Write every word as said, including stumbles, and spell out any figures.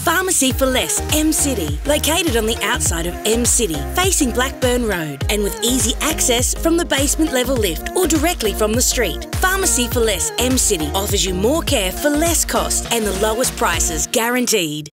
Pharmacy for Less, M-City. Located on the outside of M-City, facing Blackburn Road, and with easy access from the basement level lift or directly from the street. Pharmacy for Less, M-City offers you more care for less cost and the lowest prices guaranteed.